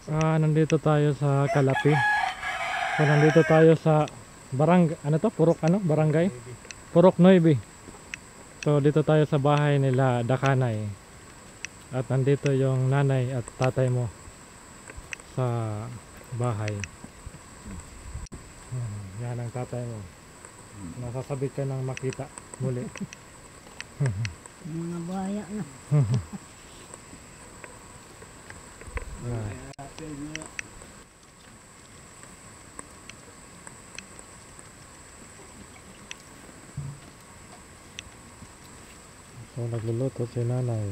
Nandito tayo sa Calapi. So nandito tayo sa barangay? Purok 9. So dito tayo sa bahay nila Dakanay. At nandito yung nanay at tatay mo sa bahay. Yan ang tatay mo. Nasasabik ka ng makita muli. Mga buhaya na. So nagluluto si nanay.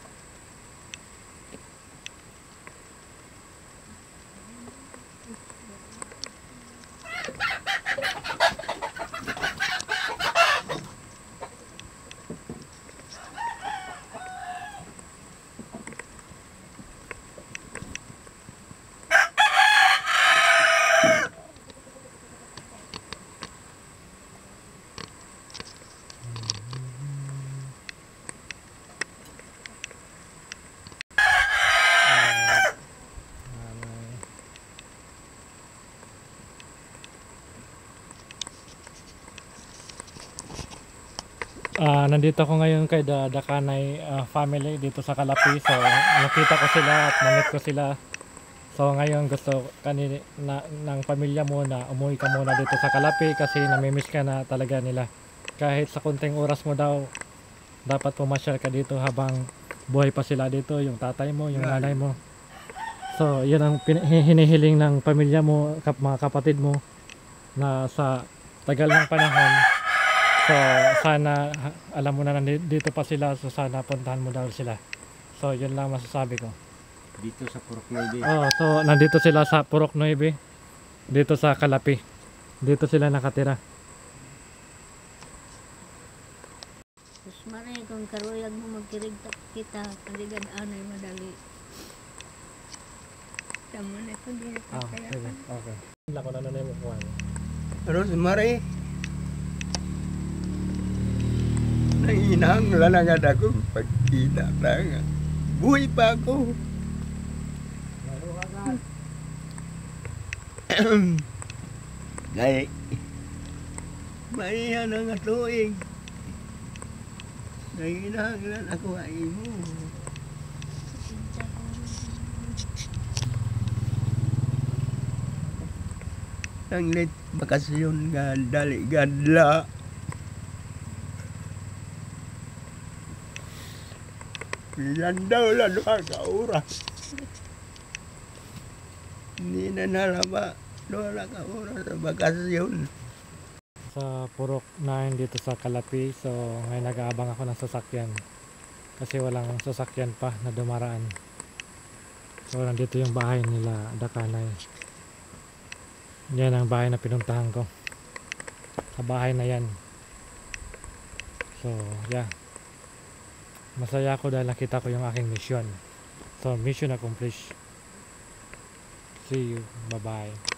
Nandito ako ngayon kay Dakanay family dito sa Calapi. So nakita ko sila at na-meet ko sila. So ngayon gusto ng pamilya mo na umuwi ka muna dito sa Calapi kasi namimiss ka na talaga nila. Kahit sa kunting oras mo daw dapat pumasyal ka dito habang buhay pa sila dito, yung tatay mo, yung nanay mo. So yun ang hinihiling ng pamilya mo, mga kapatid mo, na sa tagal ng panahon. So sana alam mo na nandito pa sila, so sana puntahan mo daw sila. So yun lang masasabi ko. Dito sa Purok 9. So nandito sila sa Purok 9, dito sa Calapi. Dito sila nakatira. Sus maray kung karuyag mo magkirigta kita, paligad anay madali. Tama na ito din. Sige, okay. Wala ko na nanay mo kuha. Pero si Maray, nanginahanglan agad ako pagkita lang. Buhay pa ako. Gay, maihan ang atuig. Nanginahanglan ako ay mo. Ang lit bakasyon nga dali gadla. Yan daw lang ka oras. Hindi na nalaba. Wala ka oras sa bakasyon. Sa Purok 9 dito sa Calapi. So ngayon nag-aabang ako ng sasakyan kasi walang sasakyan pa na dumaraan. So nandito yung bahay nila Dakanay. Yan ang bahay na pinuntahan ko. Sa bahay na yan. So yeah, masaya ako dahil nakita ko yung aking mission. So mission accomplished. See you, bye bye.